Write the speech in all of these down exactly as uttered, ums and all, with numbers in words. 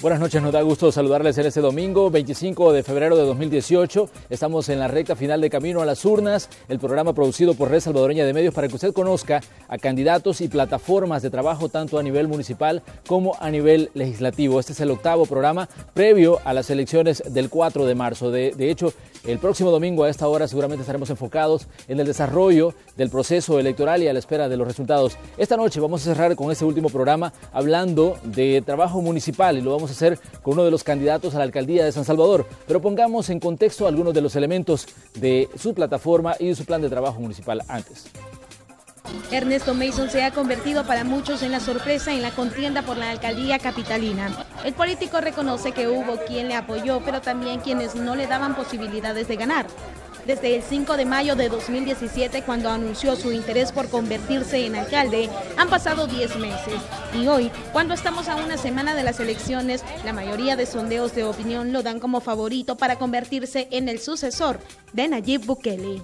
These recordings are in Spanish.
Buenas noches, nos da gusto saludarles en este domingo, veinticinco de febrero de dos mil dieciocho. Estamos en la recta final de Camino a las Urnas, el programa producido por Red Salvadoreña de Medios para que usted conozca a candidatos y plataformas de trabajo tanto a nivel municipal como a nivel legislativo. Este es el octavo programa previo a las elecciones del cuatro de marzo. De, de hecho, el próximo domingo a esta hora seguramente estaremos enfocados en el desarrollo del proceso electoral y a la espera de los resultados. Esta noche vamos a cerrar con este último programa hablando de trabajo municipal y lo vamos a hacer con uno de los candidatos a la alcaldía de San Salvador, pero pongamos en contexto algunos de los elementos de su plataforma y de su plan de trabajo municipal antes. Ernesto Mason se ha convertido para muchos en la sorpresa en la contienda por la alcaldía capitalina. El político reconoce que hubo quien le apoyó, pero también quienes no le daban posibilidades de ganar. Desde el cinco de mayo de dos mil diecisiete, cuando anunció su interés por convertirse en alcalde, han pasado diez meses. Y hoy, cuando estamos a una semana de las elecciones, la mayoría de sondeos de opinión lo dan como favorito para convertirse en el sucesor de Nayib Bukele.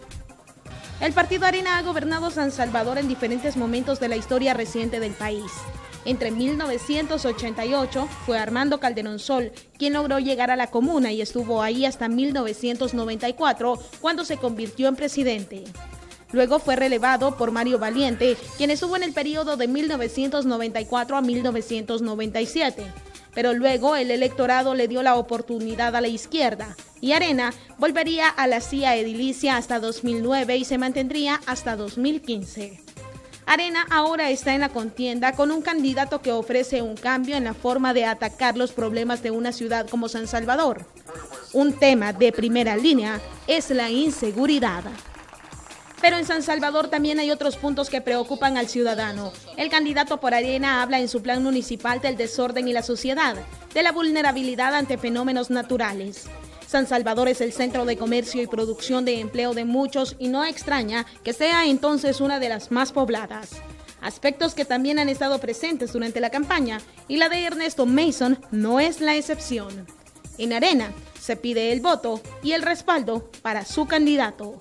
El Partido Arena ha gobernado San Salvador en diferentes momentos de la historia reciente del país. Entre mil novecientos ochenta y ocho fue Armando Calderón Sol quien logró llegar a la comuna y estuvo ahí hasta mil novecientos noventa y cuatro, cuando se convirtió en presidente. Luego fue relevado por Mario Valiente, quien estuvo en el periodo de mil novecientos noventa y cuatro a mil novecientos noventa y siete. Pero luego el electorado le dio la oportunidad a la izquierda y Arena volvería a la silla edilicia hasta dos mil nueve y se mantendría hasta dos mil quince. Arena ahora está en la contienda con un candidato que ofrece un cambio en la forma de atacar los problemas de una ciudad como San Salvador. Un tema de primera línea es la inseguridad. Pero en San Salvador también hay otros puntos que preocupan al ciudadano. El candidato por Arena habla en su plan municipal del desorden y la suciedad, de la vulnerabilidad ante fenómenos naturales. San Salvador es el centro de comercio y producción de empleo de muchos y no extraña que sea entonces una de las más pobladas. Aspectos que también han estado presentes durante la campaña y la de Ernesto Mason no es la excepción. En Arena se pide el voto y el respaldo para su candidato.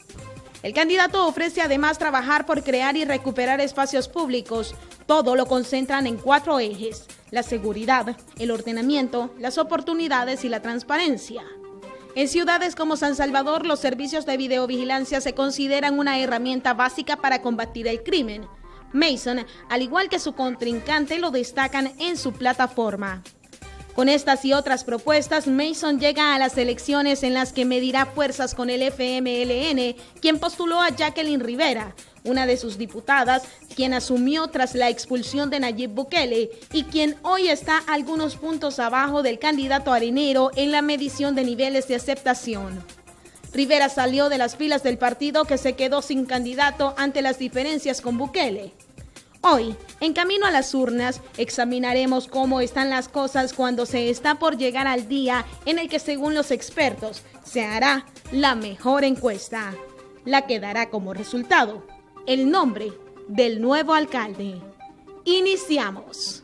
El candidato ofrece además trabajar por crear y recuperar espacios públicos. Todo lo concentran en cuatro ejes: la seguridad, el ordenamiento, las oportunidades y la transparencia. En ciudades como San Salvador, los servicios de videovigilancia se consideran una herramienta básica para combatir el crimen. Mason, al igual que su contrincante, lo destacan en su plataforma. Con estas y otras propuestas, Mason llega a las elecciones en las que medirá fuerzas con el F M L N, quien postuló a Jacqueline Rivera, una de sus diputadas, quien asumió tras la expulsión de Nayib Bukele y quien hoy está algunos puntos abajo del candidato arenero en la medición de niveles de aceptación. Rivera salió de las filas del partido, que se quedó sin candidato ante las diferencias con Bukele. Hoy, en Camino a las Urnas, examinaremos cómo están las cosas cuando se está por llegar al día en el que, según los expertos, se hará la mejor encuesta, la que dará como resultado el nombre del nuevo alcalde. Iniciamos.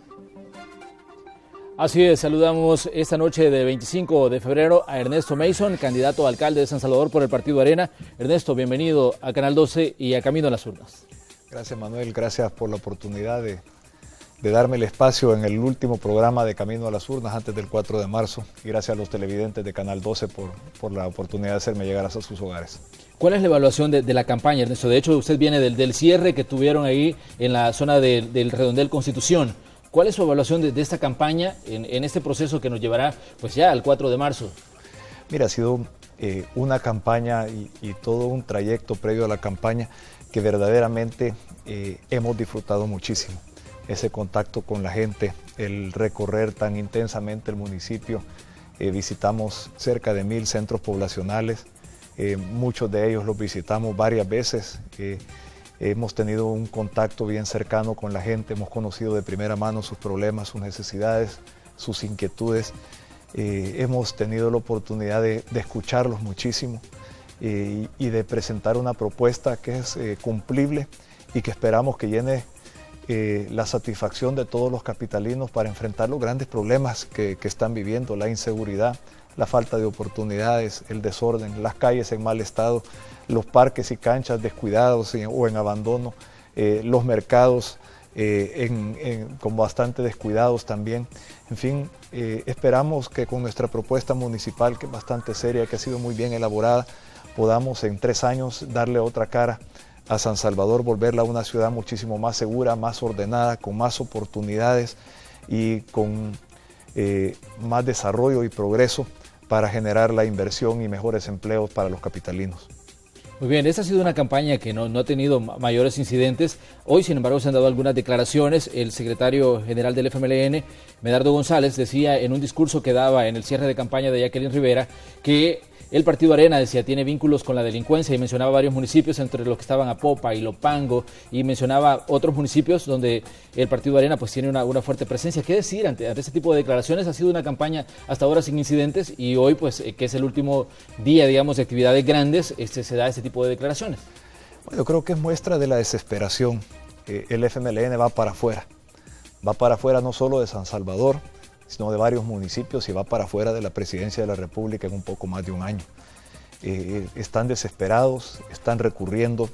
Así es, saludamos esta noche de veinticinco de febrero a Ernesto Mason, candidato a alcalde de San Salvador por el Partido Arena. Ernesto, bienvenido a Canal doce y a Camino a las Urnas. Gracias, Manuel, gracias por la oportunidad de, de darme el espacio en el último programa de Camino a las Urnas antes del cuatro de marzo, y gracias a los televidentes de Canal doce por, por la oportunidad de hacerme llegar hasta sus hogares. ¿Cuál es la evaluación de, de la campaña, Ernesto? De hecho, usted viene del, del cierre que tuvieron ahí en la zona de, del Redondel Constitución. ¿Cuál es su evaluación de, de esta campaña en, en este proceso que nos llevará pues ya al cuatro de marzo? Mira, ha sido eh, una campaña y, y todo un trayecto previo a la campaña que verdaderamente eh, hemos disfrutado muchísimo. Ese contacto con la gente, el recorrer tan intensamente el municipio. Eh, visitamos cerca de mil centros poblacionales, eh, muchos de ellos los visitamos varias veces. Eh, hemos tenido un contacto bien cercano con la gente, hemos conocido de primera mano sus problemas, sus necesidades, sus inquietudes. Eh, hemos tenido la oportunidad de, de escucharlos muchísimo. Eh, y, y de presentar una propuesta que es eh, cumplible y que esperamos que llene eh, la satisfacción de todos los capitalinos para enfrentar los grandes problemas que, que están viviendo: la inseguridad, la falta de oportunidades, el desorden, las calles en mal estado, los parques y canchas descuidados o en abandono, eh, los mercados eh, en, en, con bastante descuidados también. En fin, eh, esperamos que con nuestra propuesta municipal, que es bastante seria, que ha sido muy bien elaborada, podamos en tres años darle otra cara a San Salvador, volverla a una ciudad muchísimo más segura, más ordenada, con más oportunidades y con eh, más desarrollo y progreso para generar la inversión y mejores empleos para los capitalinos. Muy bien, esta ha sido una campaña que no, no ha tenido mayores incidentes. Hoy, sin embargo, se han dado algunas declaraciones. El secretario general del F M L N, Medardo González, decía en un discurso que daba en el cierre de campaña de Jacqueline Rivera que el Partido Arena, decía, tiene vínculos con la delincuencia y mencionaba varios municipios entre los que estaban Apopa y Lopango y mencionaba otros municipios donde el Partido Arena pues tiene una, una fuerte presencia. ¿Qué decir ante, ante este tipo de declaraciones? Ha sido una campaña hasta ahora sin incidentes y hoy pues eh, que es el último día, digamos, de actividades grandes, este, se da este tipo de declaraciones. Bueno, yo creo que es muestra de la desesperación. Eh, el F M L N va para afuera, va para afuera no solo de San Salvador, sino de varios municipios y va para afuera de la presidencia de la República en un poco más de un año. Eh, están desesperados, están recurriendo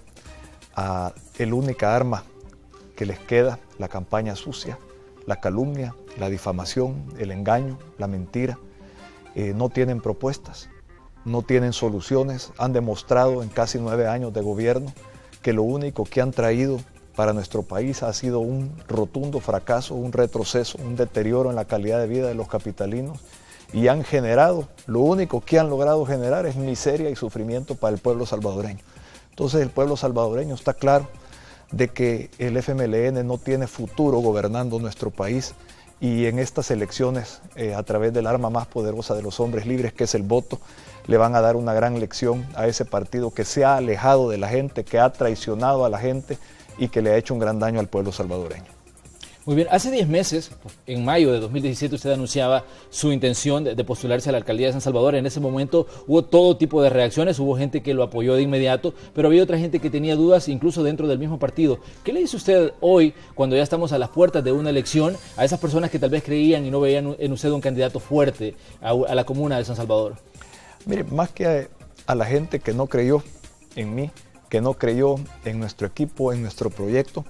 a la única arma que les queda, la campaña sucia, la calumnia, la difamación, el engaño, la mentira. Eh, no tienen propuestas, no tienen soluciones, han demostrado en casi nueve años de gobierno que lo único que han traído para nuestro país ha sido un rotundo fracaso, un retroceso, un deterioro en la calidad de vida de los capitalinos y han generado, lo único que han logrado generar es miseria y sufrimiento para el pueblo salvadoreño. Entonces el pueblo salvadoreño está claro de que el F M L N no tiene futuro gobernando nuestro país y en estas elecciones, eh, a través del arma más poderosa de los hombres libres, que es el voto, le van a dar una gran lección a ese partido que se ha alejado de la gente, que ha traicionado a la gente y que le ha hecho un gran daño al pueblo salvadoreño. Muy bien, hace diez meses, en mayo de dos mil diecisiete, usted anunciaba su intención de, de postularse a la alcaldía de San Salvador. En ese momento hubo todo tipo de reacciones, hubo gente que lo apoyó de inmediato, pero había otra gente que tenía dudas, incluso dentro del mismo partido. ¿Qué le dice usted hoy, cuando ya estamos a las puertas de una elección, a esas personas que tal vez creían y no veían en usted un candidato fuerte a, a la comuna de San Salvador? Mire, más que a, a la gente que no creyó en mí, que no creyó en nuestro equipo, en nuestro proyecto,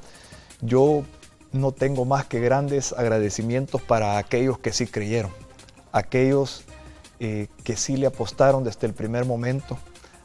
yo no tengo más que grandes agradecimientos para aquellos que sí creyeron, aquellos eh, que sí le apostaron desde el primer momento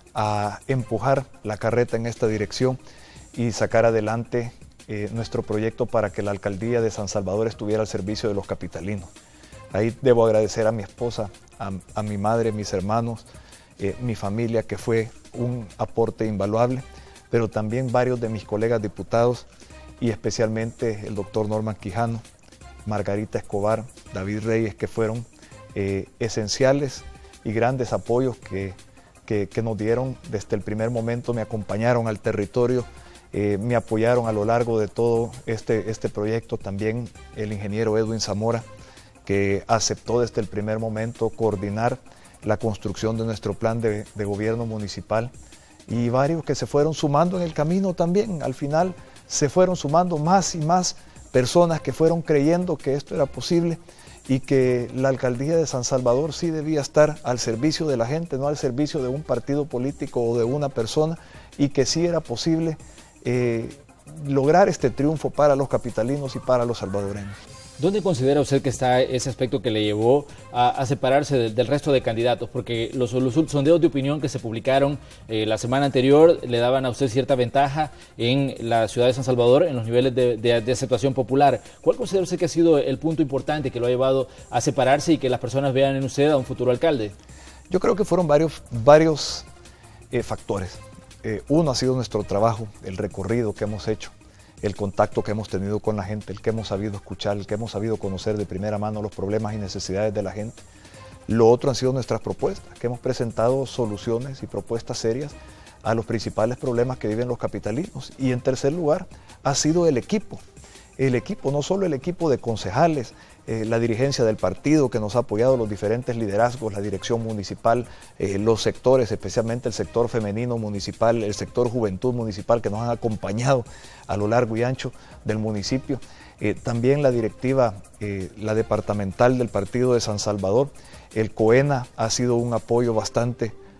a empujar la carreta en esta dirección y sacar adelante eh, nuestro proyecto para que la alcaldía de San Salvador estuviera al servicio de los capitalinos. Ahí debo agradecer a mi esposa, a, a mi madre, mis hermanos, eh, mi familia, que fue un aporte invaluable, pero también varios de mis colegas diputados y especialmente el doctor Norman Quijano, Margarita Escobar, David Reyes, que fueron eh, esenciales y grandes apoyos que, que, que nos dieron desde el primer momento, me acompañaron al territorio, eh, me apoyaron a lo largo de todo este, este proyecto. También el ingeniero Edwin Zamora, que aceptó desde el primer momento coordinar la construcción de nuestro plan de, de gobierno municipal, y varios que se fueron sumando en el camino también. Al final se fueron sumando más y más personas que fueron creyendo que esto era posible y que la alcaldía de San Salvador sí debía estar al servicio de la gente, no al servicio de un partido político o de una persona, y que sí era posible eh, lograr este triunfo para los capitalinos y para los salvadoreños. ¿Dónde considera usted que está ese aspecto que le llevó a, a separarse de, del resto de candidatos? Porque los, los sondeos de opinión que se publicaron eh, la semana anterior le daban a usted cierta ventaja en la ciudad de San Salvador en los niveles de, de, de aceptación popular. ¿Cuál considera usted que ha sido el punto importante que lo ha llevado a separarse y que las personas vean en usted a un futuro alcalde? Yo creo que fueron varios, varios eh, factores. Eh, uno ha sido nuestro trabajo, el recorrido que hemos hecho, el contacto que hemos tenido con la gente, el que hemos sabido escuchar, el que hemos sabido conocer de primera mano los problemas y necesidades de la gente. Lo otro han sido nuestras propuestas, que hemos presentado soluciones y propuestas serias a los principales problemas que viven los capitalinos. Y en tercer lugar, ha sido el equipo. El equipo, no solo el equipo de concejales, eh, la dirigencia del partido que nos ha apoyado, los diferentes liderazgos, la dirección municipal, eh, los sectores, especialmente el sector femenino municipal, el sector juventud municipal, que nos han acompañado a lo largo y ancho del municipio. Eh, también la directiva, eh, la departamental del partido de San Salvador, el COENA ha sido un apoyo bastante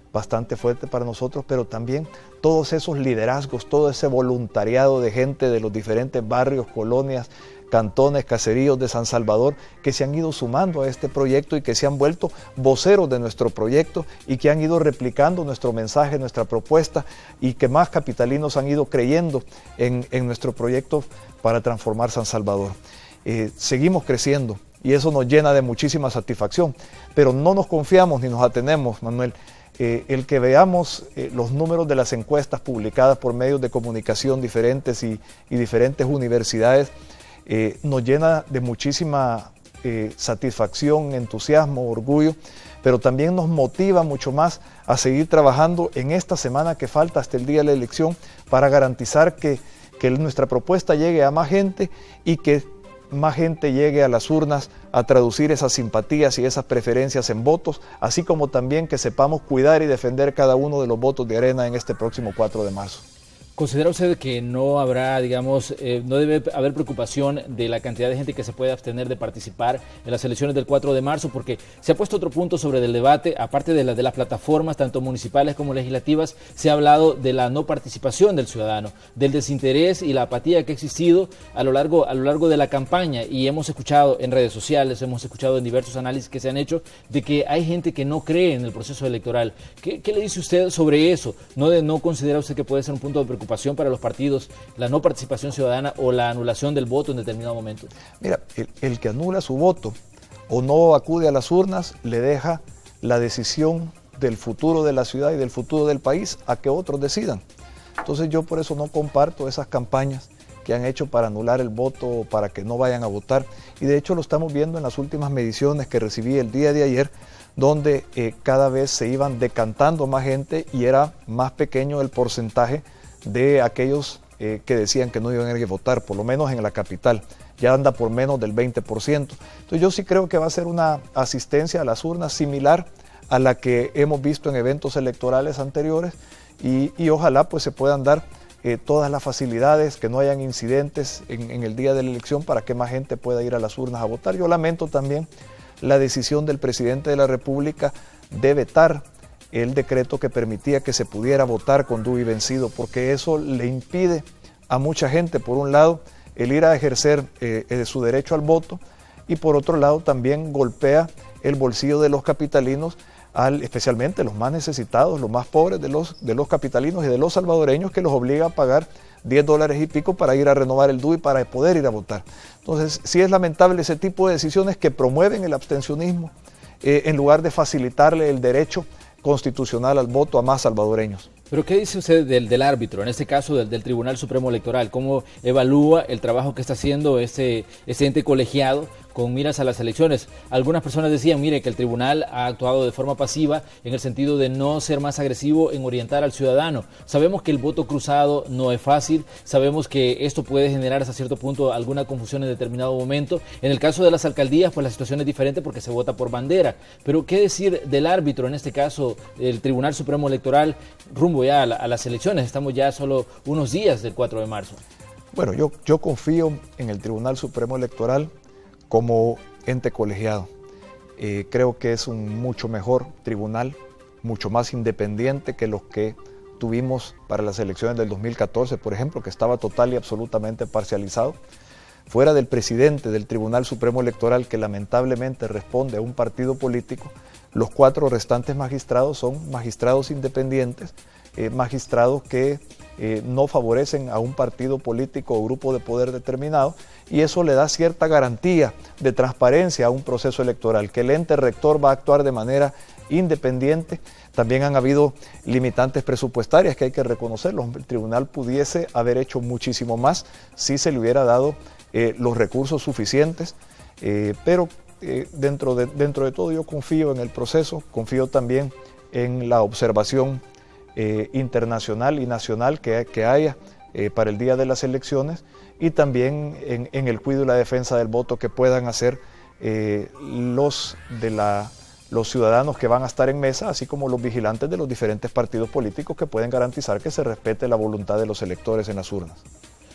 bastante fuerte para nosotros, pero también todos esos liderazgos, todo ese voluntariado de gente de los diferentes barrios, colonias, cantones, caseríos de San Salvador, que se han ido sumando a este proyecto y que se han vuelto voceros de nuestro proyecto y que han ido replicando nuestro mensaje, nuestra propuesta, y que más capitalinos han ido creyendo en, en nuestro proyecto para transformar San Salvador. Eh, seguimos creciendo y eso nos llena de muchísima satisfacción, pero no nos confiamos ni nos atenemos, Manuel. Eh, el que veamos eh, los números de las encuestas publicadas por medios de comunicación diferentes y, y diferentes universidades eh, nos llena de muchísima eh, satisfacción, entusiasmo, orgullo, pero también nos motiva mucho más a seguir trabajando en esta semana que falta hasta el día de la elección para garantizar que, que nuestra propuesta llegue a más gente y que más gente llegue a las urnas a traducir esas simpatías y esas preferencias en votos, así como también que sepamos cuidar y defender cada uno de los votos de Arena en este próximo cuatro de marzo. ¿Considera usted que no habrá, digamos, eh, no debe haber preocupación de la cantidad de gente que se puede abstener de participar en las elecciones del cuatro de marzo? Porque se ha puesto otro punto sobre el debate, aparte de, la, de las plataformas, tanto municipales como legislativas, se ha hablado de la no participación del ciudadano, del desinterés y la apatía que ha existido a lo largo, a lo largo de la campaña, y hemos escuchado en redes sociales, hemos escuchado en diversos análisis que se han hecho, de que hay gente que no cree en el proceso electoral. ¿Qué, qué le dice usted sobre eso? ¿No, de, ¿No considera usted que puede ser un punto de preocupación para los partidos, la no participación ciudadana o la anulación del voto en determinado momento? Mira, el, el que anula su voto o no acude a las urnas le deja la decisión del futuro de la ciudad y del futuro del país a que otros decidan. Entonces yo por eso no comparto esas campañas que han hecho para anular el voto o para que no vayan a votar, y de hecho lo estamos viendo en las últimas mediciones que recibí el día de ayer, donde eh, cada vez se iban decantando más gente y era más pequeño el porcentaje de aquellos eh, que decían que no iban a ir a votar, por lo menos en la capital, ya anda por menos del veinte por ciento. Entonces yo sí creo que va a ser una asistencia a las urnas similar a la que hemos visto en eventos electorales anteriores, y, y ojalá pues se puedan dar eh, todas las facilidades, que no hayan incidentes en, en el día de la elección para que más gente pueda ir a las urnas a votar. Yo lamento también la decisión del presidente de la República de vetar el decreto que permitía que se pudiera votar con D U I vencido, porque eso le impide a mucha gente, por un lado, el ir a ejercer eh, eh, su derecho al voto, y por otro lado también golpea el bolsillo de los capitalinos, al, especialmente los más necesitados, los más pobres de los, de los capitalinos y de los salvadoreños, que los obliga a pagar diez dólares y pico para ir a renovar el D U I para poder ir a votar. Entonces sí es lamentable ese tipo de decisiones que promueven el abstencionismo eh, en lugar de facilitarle el derecho constitucional al voto a más salvadoreños. Pero ¿qué dice usted del, del árbitro, en este caso del, del Tribunal Supremo Electoral? ¿Cómo evalúa el trabajo que está haciendo ese, ese ente colegiado con miras a las elecciones? Algunas personas decían, mire, que el tribunal ha actuado de forma pasiva en el sentido de no ser más agresivo en orientar al ciudadano. Sabemos que el voto cruzado no es fácil, sabemos que esto puede generar hasta cierto punto alguna confusión en determinado momento. En el caso de las alcaldías, pues la situación es diferente porque se vota por bandera. Pero ¿qué decir del árbitro, en este caso el Tribunal Supremo Electoral, rumbo ya a, la, a las elecciones? Estamos ya solo unos días del cuatro de marzo. Bueno, yo, yo confío en el Tribunal Supremo Electoral como ente colegiado. Eh, creo que es un mucho mejor tribunal, mucho más independiente que los que tuvimos para las elecciones del dos mil catorce, por ejemplo, que estaba total y absolutamente parcializado. Fuera del presidente del Tribunal Supremo Electoral, que lamentablemente responde a un partido político, los cuatro restantes magistrados son magistrados independientes, eh, magistrados que eh, no favorecen a un partido político o grupo de poder determinado, y eso le da cierta garantía de transparencia a un proceso electoral, que el ente rector va a actuar de manera independiente. También han habido limitantes presupuestarias que hay que reconocerlo. El tribunal pudiese haber hecho muchísimo más si se le hubiera dado eh, los recursos suficientes, eh, pero eh, dentro, de, dentro de todo yo confío en el proceso, confío también en la observación eh, internacional y nacional que, que haya eh, para el día de las elecciones, y también en, en el cuidado y la defensa del voto que puedan hacer eh, los, de la, los ciudadanos que van a estar en mesa, así como los vigilantes de los diferentes partidos políticos que pueden garantizar que se respete la voluntad de los electores en las urnas.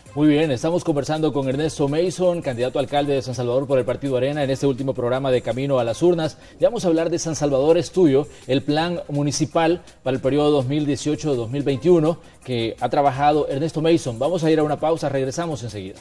Muy bien, estamos conversando con Ernesto Mason, candidato a alcalde de San Salvador por el Partido Arena, en este último programa de Camino a las Urnas. Ya vamos a hablar de San Salvador es Tuyo, el plan municipal para el periodo dos mil dieciocho a dos mil veintiuno que ha trabajado Ernesto Mason. Vamos a ir a una pausa, regresamos enseguida.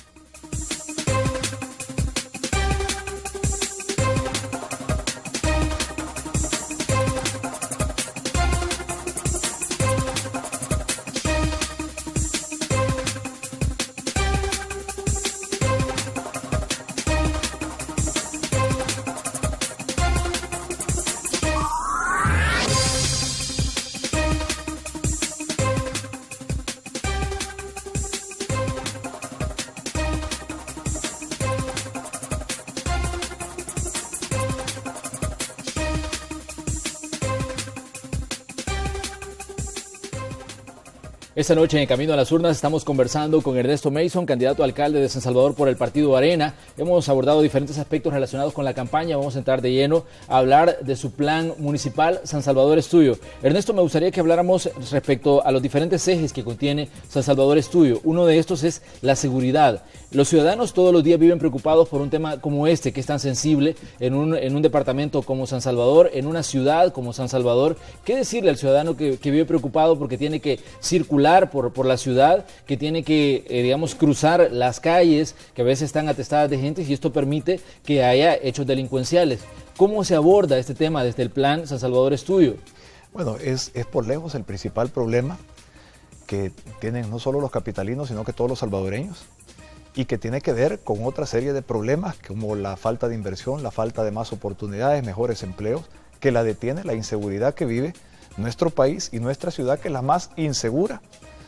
Esta noche en Camino a las Urnas estamos conversando con Ernesto Mason, candidato a alcalde de San Salvador por el Partido Arena. Hemos abordado diferentes aspectos relacionados con la campaña. Vamos a entrar de lleno a hablar de su plan municipal San Salvador es Tuyo. Ernesto, me gustaría que habláramos respecto a los diferentes ejes que contiene San Salvador es Tuyo. Uno de estos es la seguridad. Los ciudadanos todos los días viven preocupados por un tema como este, que es tan sensible en un, en un departamento como San Salvador, en una ciudad como San Salvador. ¿Qué decirle al ciudadano que, que vive preocupado porque tiene que circular Por, por la ciudad, que tiene que, eh, digamos, cruzar las calles que a veces están atestadas de gente y esto permite que haya hechos delincuenciales? ¿Cómo se aborda este tema desde el plan San Salvador es Tuyo? Bueno, es, es por lejos el principal problema que tienen no solo los capitalinos, sino que todos los salvadoreños, y que tiene que ver con otra serie de problemas como la falta de inversión, la falta de más oportunidades, mejores empleos, que la detiene la inseguridad que vive nuestro país y nuestra ciudad, que es la más insegura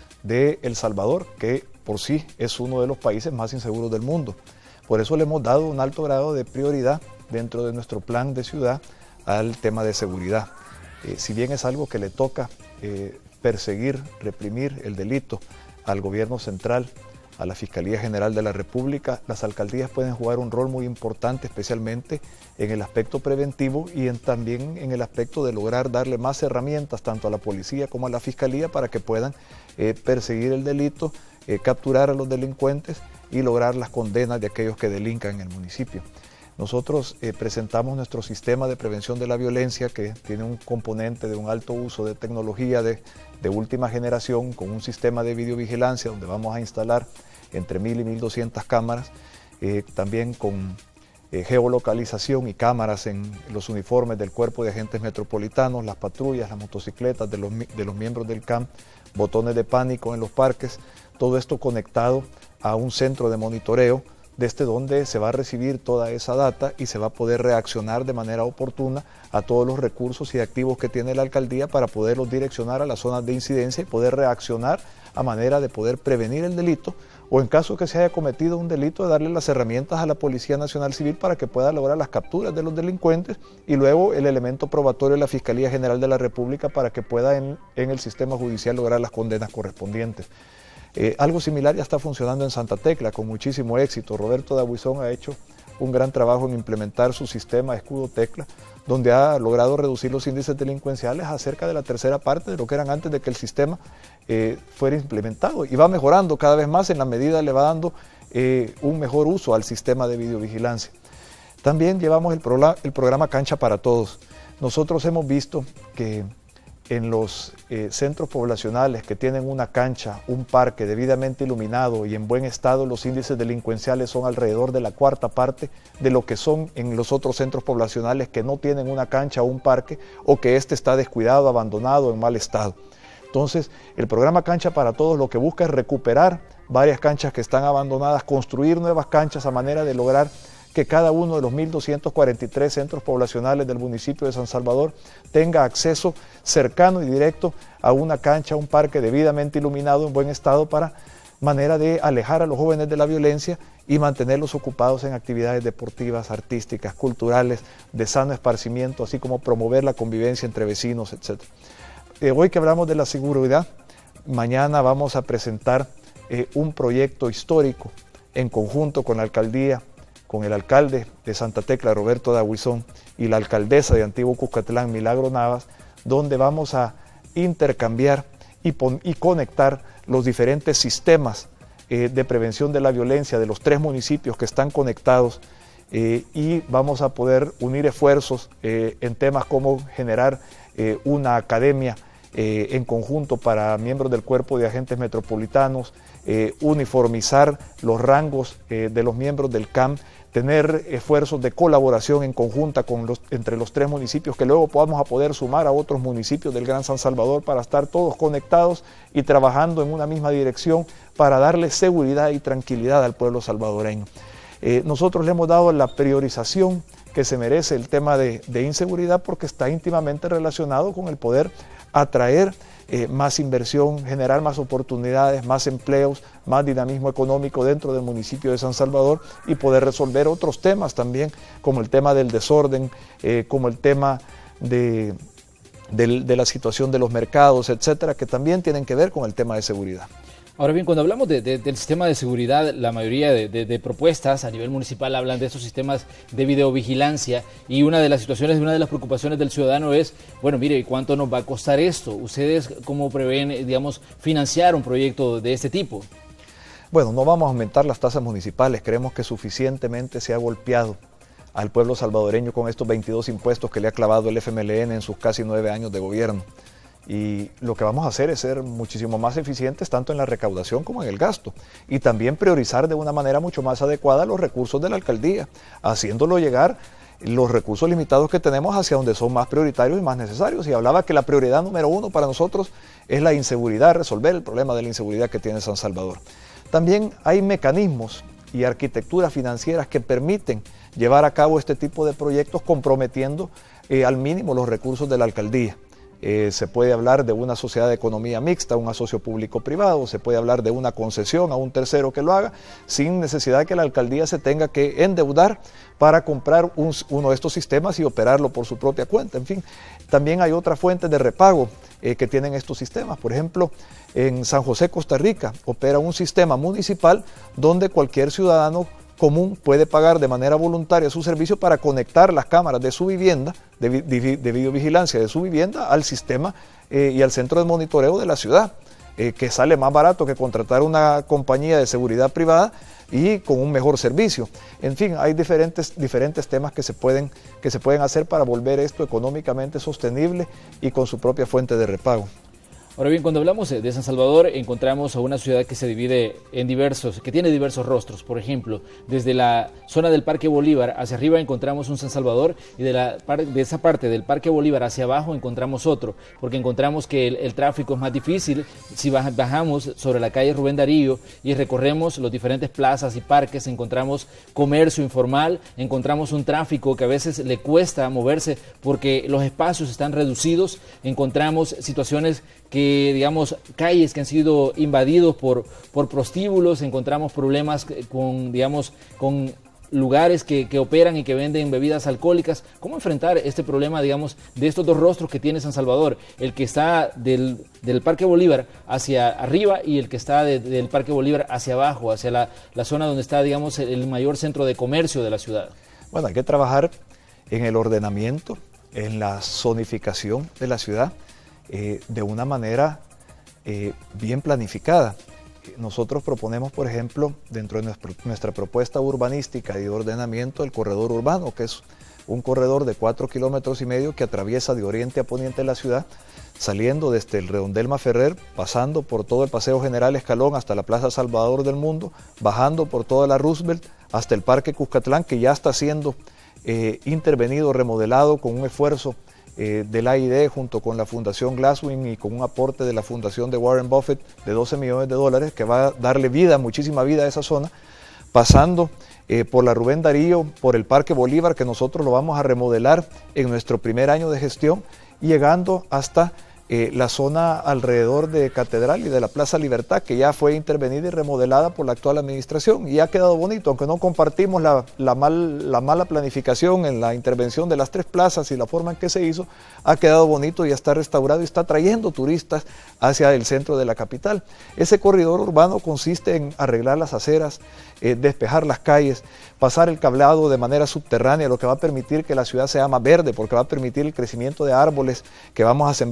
de El Salvador, que por sí es uno de los países más inseguros del mundo. Por eso le hemos dado un alto grado de prioridad dentro de nuestro plan de ciudad al tema de seguridad. Eh, si bien es algo que le toca eh, perseguir, reprimir el delito al gobierno central, a la Fiscalía General de la República, las alcaldías pueden jugar un rol muy importante, especialmente en el aspecto preventivo y en, también en el aspecto de lograr darle más herramientas tanto a la policía como a la Fiscalía para que puedan eh, perseguir el delito, eh, capturar a los delincuentes y lograr las condenas de aquellos que delincan en el municipio. Nosotros eh, presentamos nuestro sistema de prevención de la violencia, que tiene un componente de un alto uso de tecnología de, de última generación, con un sistema de videovigilancia donde vamos a instalar entre mil y mil doscientas cámaras, eh, también con eh, geolocalización y cámaras en los uniformes del Cuerpo de Agentes Metropolitanos, las patrullas, las motocicletas de los, de los miembros del C A M, botones de pánico en los parques, todo esto conectado a un centro de monitoreo, desde donde se va a recibir toda esa data y se va a poder reaccionar de manera oportuna a todos los recursos y activos que tiene la alcaldía para poderlos direccionar a las zonas de incidencia y poder reaccionar a manera de poder prevenir el delito, o en caso que se haya cometido un delito, de darle las herramientas a la Policía Nacional Civil para que pueda lograr las capturas de los delincuentes, y luego el elemento probatorio de la Fiscalía General de la República para que pueda en, en el sistema judicial lograr las condenas correspondientes. Eh, algo similar ya está funcionando en Santa Tecla con muchísimo éxito. Roberto Dabuizón ha hecho un gran trabajo en implementar su sistema Escudo Tecla, donde ha logrado reducir los índices delincuenciales a cerca de la tercera parte de lo que eran antes de que el sistema eh, fuera implementado, y va mejorando cada vez más en la medida le va dando eh, un mejor uso al sistema de videovigilancia. También llevamos el, pro el programa Cancha para Todos. Nosotros hemos visto que en los eh, centros poblacionales que tienen una cancha, un parque debidamente iluminado y en buen estado, los índices delincuenciales son alrededor de la cuarta parte de lo que son en los otros centros poblacionales que no tienen una cancha o un parque, o que éste está descuidado, abandonado, en mal estado. Entonces, el programa Cancha para Todos lo que busca es recuperar varias canchas que están abandonadas, construir nuevas canchas a manera de lograr que cada uno de los mil doscientos cuarenta y tres centros poblacionales del municipio de San Salvador tenga acceso cercano y directo a una cancha, un parque debidamente iluminado en buen estado, para manera de alejar a los jóvenes de la violencia y mantenerlos ocupados en actividades deportivas, artísticas, culturales, de sano esparcimiento, así como promover la convivencia entre vecinos, etcétera. Eh, hoy que hablamos de la seguridad, mañana vamos a presentar eh, un proyecto histórico en conjunto con la alcaldía, con el alcalde de Santa Tecla, Roberto Dabuizón, y la alcaldesa de Antiguo Cuscatlán, Milagro Navas, donde vamos a intercambiar y, y conectar los diferentes sistemas eh, de prevención de la violencia de los tres municipios que están conectados, eh, y vamos a poder unir esfuerzos eh, en temas como generar eh, una academia eh, en conjunto para miembros del cuerpo de agentes metropolitanos, eh, uniformizar los rangos eh, de los miembros del C A M, tener esfuerzos de colaboración en conjunta con los, entre los tres municipios, que luego podamos a poder sumar a otros municipios del Gran San Salvador para estar todos conectados y trabajando en una misma dirección para darle seguridad y tranquilidad al pueblo salvadoreño. Eh, nosotros le hemos dado la priorización que se merece el tema de, de inseguridad, porque está íntimamente relacionado con el poder atraer Eh, más inversión, generar más oportunidades, más empleos, más dinamismo económico dentro del municipio de San Salvador y poder resolver otros temas también, como el tema del desorden, eh, como el tema de, de, de la situación de los mercados, etcétera, que también tienen que ver con el tema de seguridad. Ahora bien, cuando hablamos de, de, del sistema de seguridad, la mayoría de, de, de propuestas a nivel municipal hablan de esos sistemas de videovigilancia, y una de las situaciones, una de las preocupaciones del ciudadano es, bueno, mire, ¿cuánto nos va a costar esto? ¿Ustedes cómo prevén, digamos, financiar un proyecto de este tipo? Bueno, no vamos a aumentar las tasas municipales, creemos que suficientemente se ha golpeado al pueblo salvadoreño con estos veintidós impuestos que le ha clavado el F M L N en sus casi nueve años de gobierno. Y lo que vamos a hacer es ser muchísimo más eficientes tanto en la recaudación como en el gasto, y también priorizar de una manera mucho más adecuada los recursos de la alcaldía, haciéndolo llegar los recursos limitados que tenemos hacia donde son más prioritarios y más necesarios. Y hablaba que la prioridad número uno para nosotros es la inseguridad, resolver el problema de la inseguridad que tiene San Salvador. También hay mecanismos y arquitecturas financieras que permiten llevar a cabo este tipo de proyectos comprometiendo eh, al mínimo los recursos de la alcaldía. Eh, se puede hablar de una sociedad de economía mixta, un asocio público-privado, se puede hablar de una concesión a un tercero que lo haga, sin necesidad de que la alcaldía se tenga que endeudar para comprar un, uno de estos sistemas y operarlo por su propia cuenta. En fin, también hay otras fuentes de repago eh, que tienen estos sistemas. Por ejemplo, en San José, Costa Rica, opera un sistema municipal donde cualquier ciudadano común puede pagar de manera voluntaria su servicio para conectar las cámaras de su vivienda, de, de, de videovigilancia de su vivienda, al sistema eh, y al centro de monitoreo de la ciudad, eh, que sale más barato que contratar una compañía de seguridad privada y con un mejor servicio. En fin, hay diferentes, diferentes temas que se, pueden, que se pueden hacer para volver esto económicamente sostenible y con su propia fuente de repago. Ahora bien, cuando hablamos de San Salvador, encontramos a una ciudad que se divide en diversos, que tiene diversos rostros. Por ejemplo, desde la zona del Parque Bolívar hacia arriba encontramos un San Salvador, y de, la, de esa parte del Parque Bolívar hacia abajo encontramos otro, porque encontramos que el, el tráfico es más difícil si bajamos sobre la calle Rubén Darío y recorremos los diferentes plazas y parques. Encontramos comercio informal, encontramos un tráfico que a veces le cuesta moverse porque los espacios están reducidos, encontramos situaciones que, digamos, calles que han sido invadidos por, por prostíbulos, encontramos problemas con, digamos, con lugares que, que operan y que venden bebidas alcohólicas. ¿Cómo enfrentar este problema, digamos, de estos dos rostros que tiene San Salvador? El que está del, del Parque Bolívar hacia arriba y el que está de, del Parque Bolívar hacia abajo, hacia la, la zona donde está, digamos, el mayor centro de comercio de la ciudad. Bueno, hay que trabajar en el ordenamiento, en la zonificación de la ciudad, Eh, de una manera eh, bien planificada. Nosotros proponemos, por ejemplo, dentro de nuestra, nuestra propuesta urbanística y de ordenamiento, el corredor urbano, que es un corredor de cuatro kilómetros y medio que atraviesa de oriente a poniente la ciudad, saliendo desde el Redondel Maferrer, pasando por todo el Paseo General Escalón hasta la Plaza Salvador del Mundo, bajando por toda la Roosevelt hasta el Parque Cuscatlán, que ya está siendo eh, intervenido, remodelado con un esfuerzo Eh, del A I D junto con la Fundación Glasswing y con un aporte de la Fundación de Warren Buffett de doce millones de dólares, que va a darle vida, muchísima vida a esa zona, pasando eh, por la Rubén Darío, por el Parque Bolívar, que nosotros lo vamos a remodelar en nuestro primer año de gestión, y llegando hasta eh, la zona alrededor de Catedral y de la Plaza Libertad, que ya fue intervenida y remodelada por la actual administración y ha quedado bonito, aunque no compartimos la, la, mal, la mala planificación en la intervención de las tres plazas y la forma en que se hizo. Ha quedado bonito y está restaurado y está trayendo turistas hacia el centro de la capital. Ese corredor urbano consiste en arreglar las aceras, eh, despejar las calles, pasar el cableado de manera subterránea, lo que va a permitir que la ciudad sea más verde, porque va a permitir el crecimiento de árboles que vamos a sembrar en las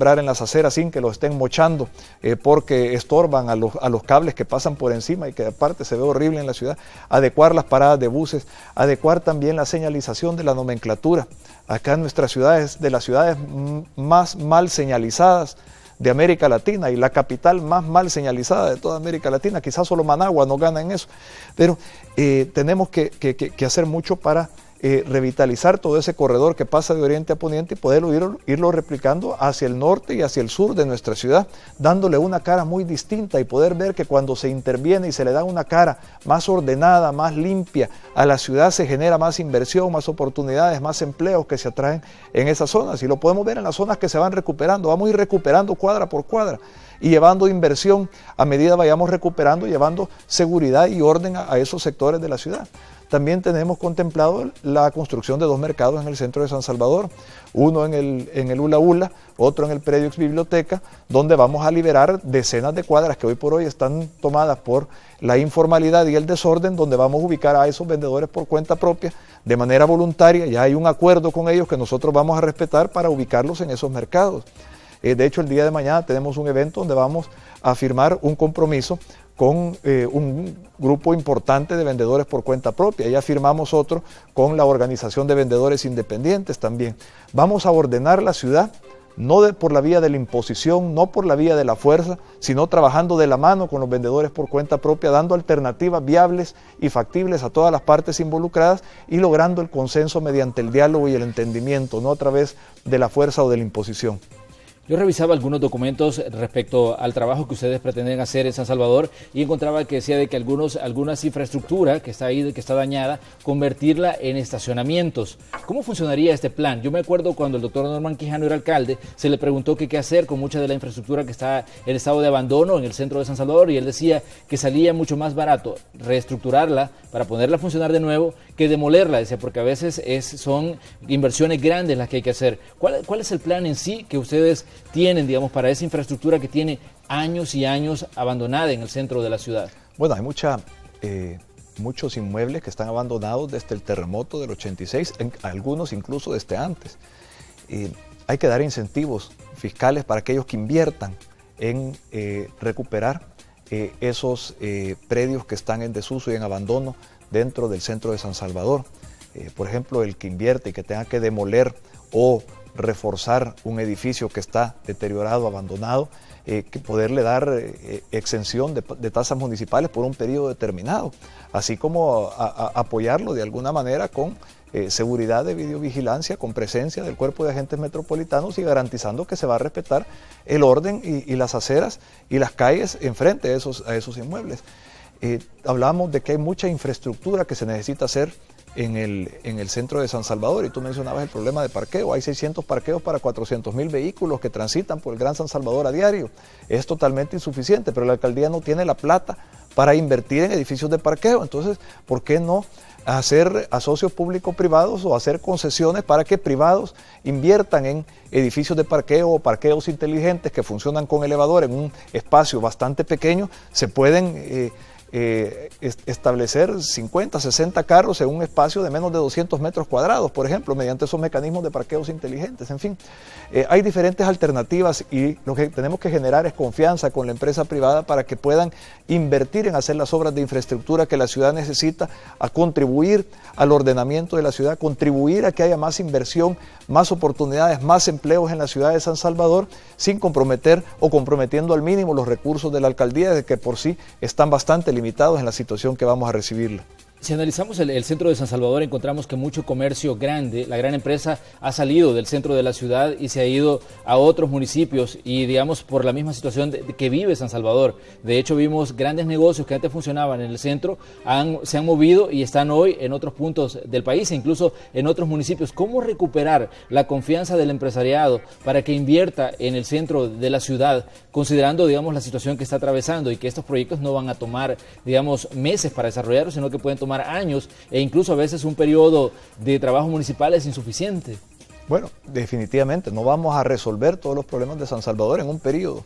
las aceras sin que los estén mochando eh, porque estorban a los, a los cables que pasan por encima y que aparte se ve horrible en la ciudad, adecuar las paradas de buses, adecuar también la señalización de la nomenclatura. Acá en nuestras ciudades, de las ciudades más mal señalizadas de América Latina y la capital más mal señalizada de toda América Latina, quizás solo Managua no gana en eso, pero eh, tenemos que, que, que hacer mucho para eh, revitalizar todo ese corredor que pasa de oriente a poniente y poderlo ir, irlo replicando hacia el norte y hacia el sur de nuestra ciudad, dándole una cara muy distinta y poder ver que cuando se interviene y se le da una cara más ordenada, más limpia a la ciudad, se genera más inversión, más oportunidades, más empleos que se atraen en esas zonas, y lo podemos ver en las zonas que se van recuperando. Vamos a ir recuperando cuadra por cuadra y llevando inversión a medida vayamos recuperando, llevando seguridad y orden a, a esos sectores de la ciudad. También tenemos contemplado la construcción de dos mercados en el centro de San Salvador, uno en el, en el Ula Ula, otro en el predio ex biblioteca, donde vamos a liberar decenas de cuadras que hoy por hoy están tomadas por la informalidad y el desorden, donde vamos a ubicar a esos vendedores por cuenta propia de manera voluntaria. Ya hay un acuerdo con ellos que nosotros vamos a respetar para ubicarlos en esos mercados. Eh, de hecho, el día de mañana tenemos un evento donde vamos a firmar un compromiso con eh, un grupo importante de vendedores por cuenta propia. Ya firmamos otro con la Organización de Vendedores Independientes también. Vamos a ordenar la ciudad, no de, por la vía de la imposición, no por la vía de la fuerza, sino trabajando de la mano con los vendedores por cuenta propia, dando alternativas viables y factibles a todas las partes involucradas y logrando el consenso mediante el diálogo y el entendimiento, no a través de la fuerza o de la imposición. Yo revisaba algunos documentos respecto al trabajo que ustedes pretenden hacer en San Salvador y encontraba que decía de que algunos, algunas infraestructura que está ahí, que está dañada, convertirla en estacionamientos. ¿Cómo funcionaría este plan? Yo me acuerdo cuando el doctor Norman Quijano era alcalde, se le preguntó que qué hacer con mucha de la infraestructura que está en estado de abandono en el centro de San Salvador, y él decía que salía mucho más barato reestructurarla para ponerla a funcionar de nuevo que demolerla, decía, porque a veces es, son inversiones grandes las que hay que hacer. ¿Cuál, cuál es el plan en sí que ustedes tienen, digamos, para esa infraestructura que tiene años y años abandonada en el centro de la ciudad? Bueno, hay mucha, eh, muchos inmuebles que están abandonados desde el terremoto del ochenta y seis, en, algunos incluso desde antes. Eh, hay que dar incentivos fiscales para aquellos que inviertan en eh, recuperar eh, esos eh, predios que están en desuso y en abandono dentro del centro de San Salvador. Eh, por ejemplo, el que invierte y que tenga que demoler o reforzar un edificio que está deteriorado, abandonado, eh, que poderle dar eh, exención de, de tasas municipales por un periodo determinado, así como a, a, apoyarlo de alguna manera con eh, seguridad de videovigilancia, con presencia del cuerpo de agentes metropolitanos y garantizando que se va a respetar el orden y, y las aceras y las calles enfrente a esos, a esos inmuebles. Eh, hablamos de que hay mucha infraestructura que se necesita hacer En el, en el centro de San Salvador, y tú mencionabas el problema de parqueo. Hay seiscientos parqueos para cuatrocientos mil vehículos que transitan por el Gran San Salvador a diario. Es totalmente insuficiente, pero la alcaldía no tiene la plata para invertir en edificios de parqueo. Entonces, ¿por qué no hacer asocios público-privados o hacer concesiones para que privados inviertan en edificios de parqueo o parqueos inteligentes que funcionan con elevador en un espacio bastante pequeño? Se pueden eh, Eh, establecer cincuenta, sesenta carros en un espacio de menos de doscientos metros cuadrados, por ejemplo, mediante esos mecanismos de parqueos inteligentes. En fin, eh, hay diferentes alternativas y lo que tenemos que generar es confianza con la empresa privada para que puedan invertir en hacer las obras de infraestructura que la ciudad necesita, a contribuir al ordenamiento de la ciudad, contribuir a que haya más inversión, más oportunidades, más empleos en la ciudad de San Salvador, sin comprometer o comprometiendo al mínimo los recursos de la alcaldía, de que por sí están bastante limitados limitados en la situación que vamos a recibirla. Si analizamos el, el centro de San Salvador, encontramos que mucho comercio grande, la gran empresa ha salido del centro de la ciudad y se ha ido a otros municipios y, digamos, por la misma situación de, de que vive San Salvador. De hecho, vimos grandes negocios que antes funcionaban en el centro, han, se han movido y están hoy en otros puntos del país e incluso en otros municipios. ¿Cómo recuperar la confianza del empresariado para que invierta en el centro de la ciudad, considerando, digamos, la situación que está atravesando y que estos proyectos no van a tomar, digamos, meses para desarrollarlos, sino que pueden tomar años e incluso a veces un periodo de trabajo municipal es insuficiente? Bueno, definitivamente no vamos a resolver todos los problemas de San Salvador en un periodo,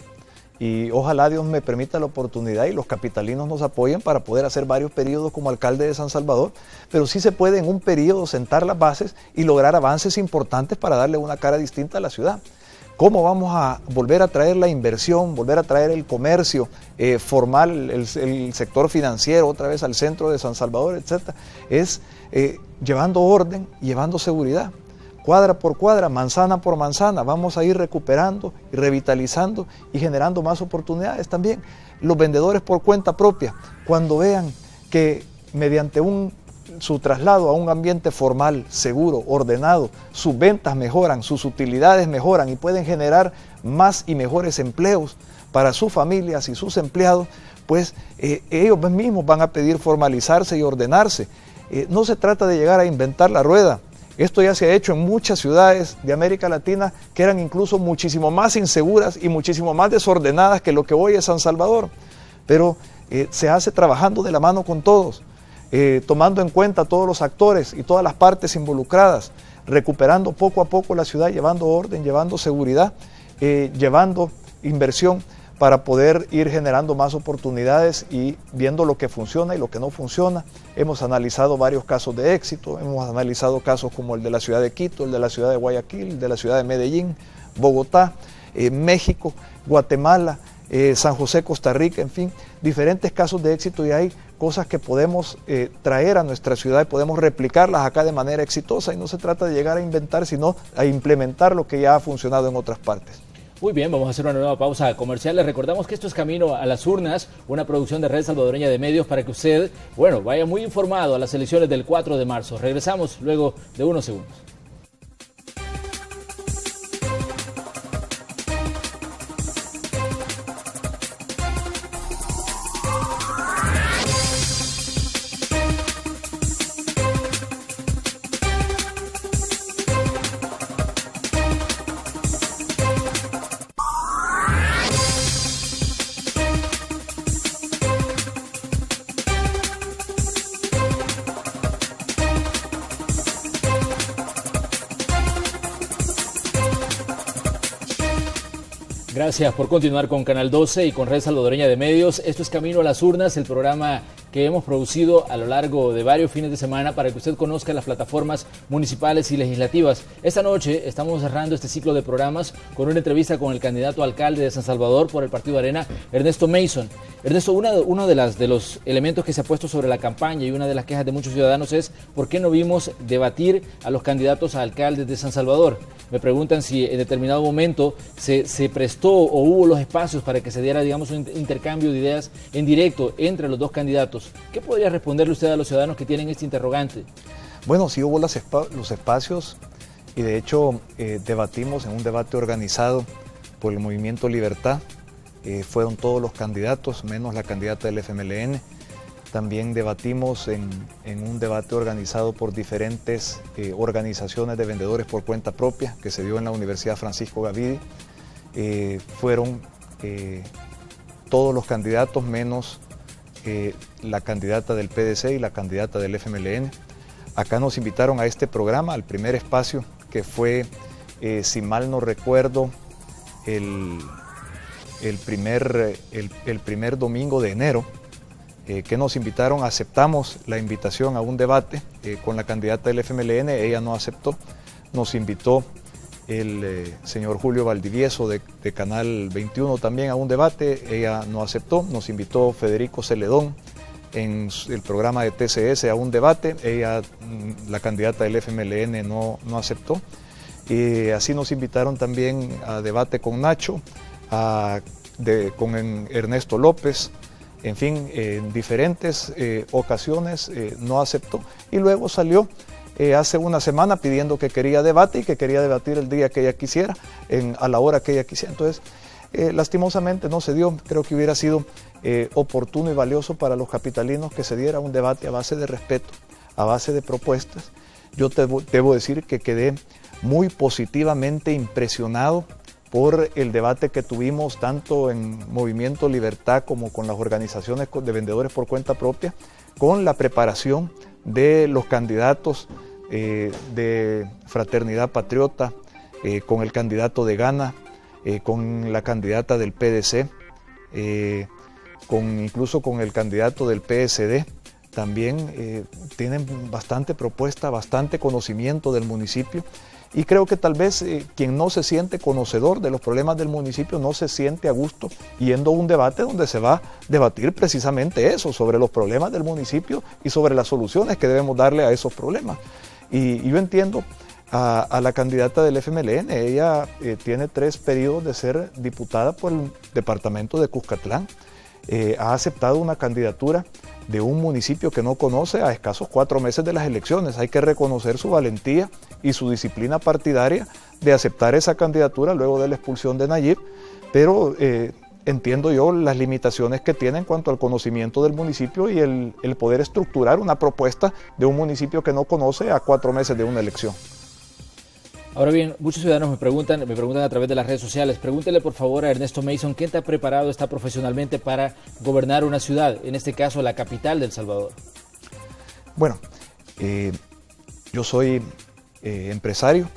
y ojalá Dios me permita la oportunidad y los capitalinos nos apoyen para poder hacer varios periodos como alcalde de San Salvador, pero sí se puede en un periodo sentar las bases y lograr avances importantes para darle una cara distinta a la ciudad. ¿Cómo vamos a volver a traer la inversión, volver a traer el comercio eh, formal, el, el sector financiero otra vez al centro de San Salvador, etcétera? Es eh, llevando orden, llevando seguridad. Cuadra por cuadra, manzana por manzana, vamos a ir recuperando y revitalizando y generando más oportunidades también. Los vendedores por cuenta propia, cuando vean que mediante un su traslado a un ambiente formal, seguro, ordenado, sus ventas mejoran, sus utilidades mejoran y pueden generar más y mejores empleos para sus familias y sus empleados, pues eh, ellos mismos van a pedir formalizarse y ordenarse. Eh, no se trata de llegar a inventar la rueda. Esto ya se ha hecho en muchas ciudades de América Latina que eran incluso muchísimo más inseguras y muchísimo más desordenadas que lo que hoy es San Salvador. Pero eh, se hace trabajando de la mano con todos. Eh, tomando en cuenta todos los actores y todas las partes involucradas, recuperando poco a poco la ciudad, llevando orden, llevando seguridad, eh, llevando inversión para poder ir generando más oportunidades y viendo lo que funciona y lo que no funciona. Hemos analizado varios casos de éxito, hemos analizado casos como el de la ciudad de Quito, el de la ciudad de Guayaquil, el de la ciudad de Medellín, Bogotá, eh, México, Guatemala, eh, San José, Costa Rica, en fin, diferentes casos de éxito, y hay cosas que podemos eh, traer a nuestra ciudad y podemos replicarlas acá de manera exitosa, y no se trata de llegar a inventar, sino a implementar lo que ya ha funcionado en otras partes. Muy bien, vamos a hacer una nueva pausa comercial. Les recordamos que esto es Camino a las Urnas, una producción de Red Salvadoreña de Medios para que usted, bueno, vaya muy informado a las elecciones del cuatro de marzo. Regresamos luego de unos segundos. Gracias por continuar con Canal doce y con Red Salvadoreña de Medios. Esto es Camino a las Urnas, el programa que hemos producido a lo largo de varios fines de semana para que usted conozca las plataformas municipales y legislativas. Esta noche estamos cerrando este ciclo de programas con una entrevista con el candidato a alcalde de San Salvador por el Partido Arena, Ernesto Mason. Ernesto, una, uno de, las, de los elementos que se ha puesto sobre la campaña y una de las quejas de muchos ciudadanos es ¿por qué no vimos debatir a los candidatos a alcaldes de San Salvador? Me preguntan si en determinado momento se, se prestó o hubo los espacios para que se diera, digamos, un intercambio de ideas en directo entre los dos candidatos. ¿Qué podría responderle usted a los ciudadanos que tienen este interrogante? Bueno, sí hubo los, espa los espacios y de hecho eh, debatimos en un debate organizado por el Movimiento Libertad. Eh, fueron todos los candidatos, menos la candidata del F M L N. También debatimos en, en un debate organizado por diferentes eh, organizaciones de vendedores por cuenta propia que se dio en la Universidad Francisco Gavidi. Eh, fueron eh, todos los candidatos menos eh, la candidata del P D C y la candidata del F M L N. Acá nos invitaron a este programa, al primer espacio, que fue, eh, si mal no recuerdo, el, el, primer, el, el primer domingo de enero, eh, que nos invitaron, aceptamos la invitación a un debate eh, con la candidata del F M L N, ella no aceptó, nos invitó el eh, señor Julio Valdivieso de, de Canal veintiuno también a un debate, ella no aceptó, nos invitó Federico Celedón en el programa de T C S a un debate, ella, la candidata del F M L N no, no aceptó, y así nos invitaron también a debate con Nacho, a, de, con Ernesto López, en fin, en diferentes eh, ocasiones eh, no aceptó, y luego salió Eh, hace una semana pidiendo que quería debate y que quería debatir el día que ella quisiera, en, a la hora que ella quisiera. Entonces, eh, lastimosamente no se dio. Creo que hubiera sido eh, oportuno y valioso para los capitalinos que se diera un debate a base de respeto, a base de propuestas. Yo te, debo decir que quedé muy positivamente impresionado por el debate que tuvimos tanto en Movimiento Libertad como con las organizaciones de vendedores por cuenta propia, con la preparación de los candidatos eh, de Fraternidad Patriota, eh, con el candidato de Gana, eh, con la candidata del P D C, eh, con, incluso con el candidato del P S D. También eh, tienen bastante propuesta, bastante conocimiento del municipio, Y creo que tal vez eh, quien no se siente conocedor de los problemas del municipio no se siente a gusto yendo a un debate donde se va a debatir precisamente eso, sobre los problemas del municipio y sobre las soluciones que debemos darle a esos problemas. Y, y yo entiendo a, a la candidata del F M L N, ella eh, tiene tres periodos de ser diputada por el departamento de Cuscatlán, eh, ha aceptado una candidatura de un municipio que no conoce a escasos cuatro meses de las elecciones. Hay que reconocer su valentía y su disciplina partidaria de aceptar esa candidatura luego de la expulsión de Nayib, pero eh, entiendo yo las limitaciones que tiene en cuanto al conocimiento del municipio y el, el poder estructurar una propuesta de un municipio que no conoce a cuatro meses de una elección. Ahora bien, muchos ciudadanos me preguntan, me preguntan a través de las redes sociales, pregúntele por favor a Ernesto Mason, ¿quién está preparado, está profesionalmente para gobernar una ciudad, en este caso la capital de El Salvador? Bueno, eh, yo soy eh, empresario,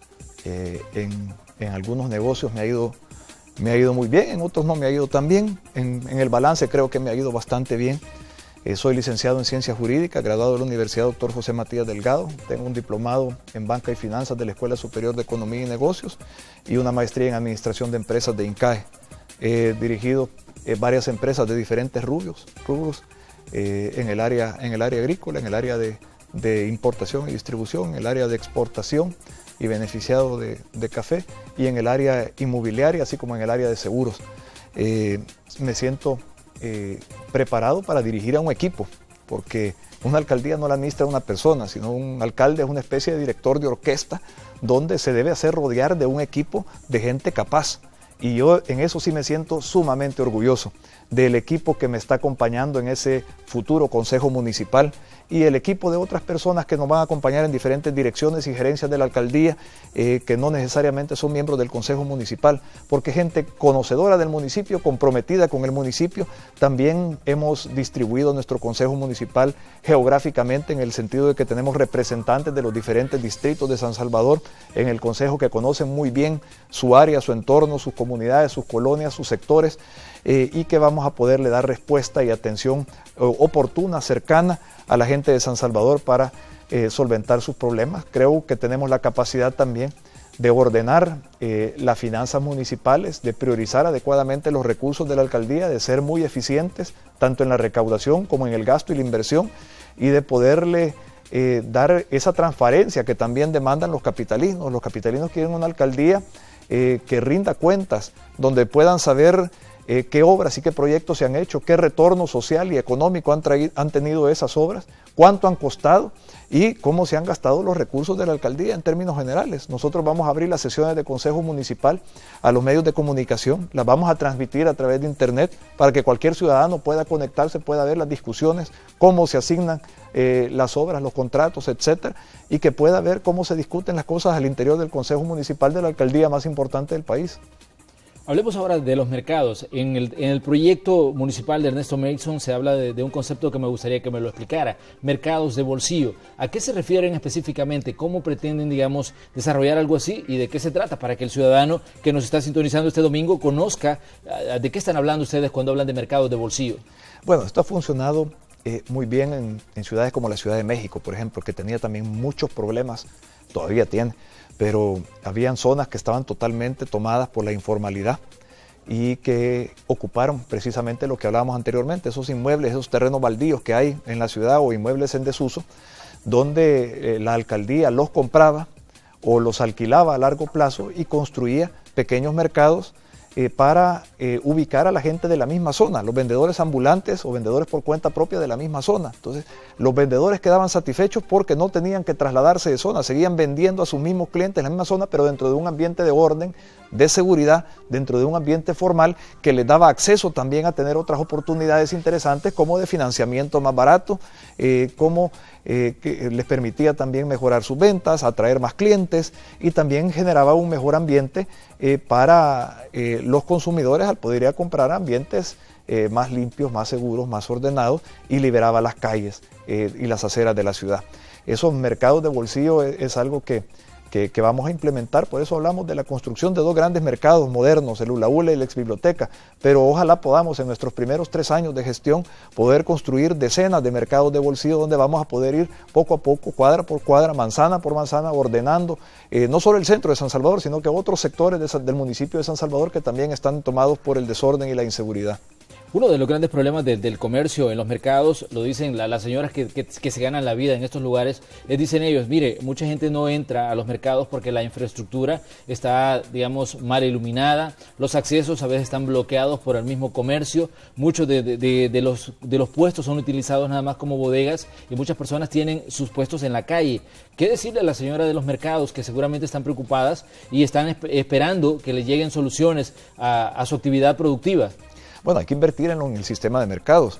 eh, en, en algunos negocios me ha ido, me ha ido muy bien, en otros no me ha ido tan bien, en, en el balance creo que me ha ido bastante bien. Eh, soy licenciado en Ciencias Jurídicas, graduado de la Universidad doctor José Matías Delgado. Tengo un diplomado en Banca y Finanzas de la Escuela Superior de Economía y Negocios y una maestría en Administración de Empresas de INCAE. He dirigido eh, varias empresas de diferentes rubros, rubros eh, en, el área, en el área agrícola, en el área de, de importación y distribución, en el área de exportación y beneficiado de, de café y en el área inmobiliaria, así como en el área de seguros. Eh, me siento Eh, preparado para dirigir a un equipo, porque una alcaldía no la administra una persona, sino un alcalde es una especie de director de orquesta donde se debe hacer rodear de un equipo de gente capaz. Y yo en eso sí me siento sumamente orgulloso del equipo que me está acompañando en ese futuro consejo municipal y el equipo de otras personas que nos van a acompañar en diferentes direcciones y gerencias de la alcaldía, eh, que no necesariamente son miembros del consejo municipal, porque gente conocedora del municipio, comprometida con el municipio. También hemos distribuido nuestro consejo municipal geográficamente en el sentido de que tenemos representantes de los diferentes distritos de San Salvador en el consejo que conocen muy bien su área, su entorno, sus comunidades, sus colonias, sus sectores, eh, y que vamos a poderle dar respuesta y atención eh, oportuna, cercana a la gente de San Salvador para eh, solventar sus problemas. Creo que tenemos la capacidad también de ordenar eh, las finanzas municipales, de priorizar adecuadamente los recursos de la alcaldía, de ser muy eficientes tanto en la recaudación como en el gasto y la inversión y de poderle eh, dar esa transparencia que también demandan los capitalinos. Los capitalinos quieren una alcaldía eh, que rinda cuentas, donde puedan saber Eh, qué obras y qué proyectos se han hecho, qué retorno social y económico han, traído, han tenido esas obras, cuánto han costado y cómo se han gastado los recursos de la alcaldía en términos generales. Nosotros vamos a abrir las sesiones de consejo municipal a los medios de comunicación, las vamos a transmitir a través de internet para que cualquier ciudadano pueda conectarse, pueda ver las discusiones, cómo se asignan eh, las obras, los contratos, etcétera, y que pueda ver cómo se discuten las cosas al interior del consejo municipal de la alcaldía más importante del país. Hablemos ahora de los mercados. En el, en el proyecto municipal de Ernesto Mason se habla de, de un concepto que me gustaría que me lo explicara, mercados de bolsillo. ¿A qué se refieren específicamente? ¿Cómo pretenden, digamos, desarrollar algo así y de qué se trata para que el ciudadano que nos está sintonizando este domingo conozca de qué están hablando ustedes cuando hablan de mercados de bolsillo? Bueno, esto ha funcionado eh, muy bien en, en ciudades como la Ciudad de México, por ejemplo, que tenía también muchos problemas, todavía tiene, pero habían zonas que estaban totalmente tomadas por la informalidad y que ocuparon precisamente lo que hablábamos anteriormente, esos inmuebles, esos terrenos baldíos que hay en la ciudad o inmuebles en desuso, donde eh, la alcaldía los compraba o los alquilaba a largo plazo y construía pequeños mercados eh, para eh, ubicar a la gente de la misma zona, los vendedores ambulantes o vendedores por cuenta propia de la misma zona. Entonces, los vendedores quedaban satisfechos porque no tenían que trasladarse de zona, seguían vendiendo a sus mismos clientes en la misma zona, pero dentro de un ambiente de orden, de seguridad, dentro de un ambiente formal que les daba acceso también a tener otras oportunidades interesantes como de financiamiento más barato, eh, como eh, que les permitía también mejorar sus ventas, atraer más clientes y también generaba un mejor ambiente eh, para eh, los consumidores al poder ir a comprar ambientes eh, más limpios, más seguros, más ordenados y liberaba las calles eh, y las aceras de la ciudad. Esos mercados de bolsillo es, es algo que que, que vamos a implementar. Por eso hablamos de la construcción de dos grandes mercados modernos, el Hula Hula y la Exbiblioteca, pero ojalá podamos en nuestros primeros tres años de gestión poder construir decenas de mercados de bolsillo donde vamos a poder ir poco a poco, cuadra por cuadra, manzana por manzana, ordenando eh, no solo el centro de San Salvador, sino que otros sectores de, del municipio de San Salvador que también están tomados por el desorden y la inseguridad. Uno de los grandes problemas de, del comercio en los mercados, lo dicen la, las señoras que, que, que se ganan la vida en estos lugares, les dicen ellos, mire, mucha gente no entra a los mercados porque la infraestructura está, digamos, mal iluminada, los accesos a veces están bloqueados por el mismo comercio, muchos de, de, de, de, los, de los puestos son utilizados nada más como bodegas y muchas personas tienen sus puestos en la calle. ¿Qué decirle a la señora de los mercados que seguramente están preocupadas y están esp- esperando que les lleguen soluciones a, a su actividad productiva? Bueno, hay que invertir en, en el sistema de mercados.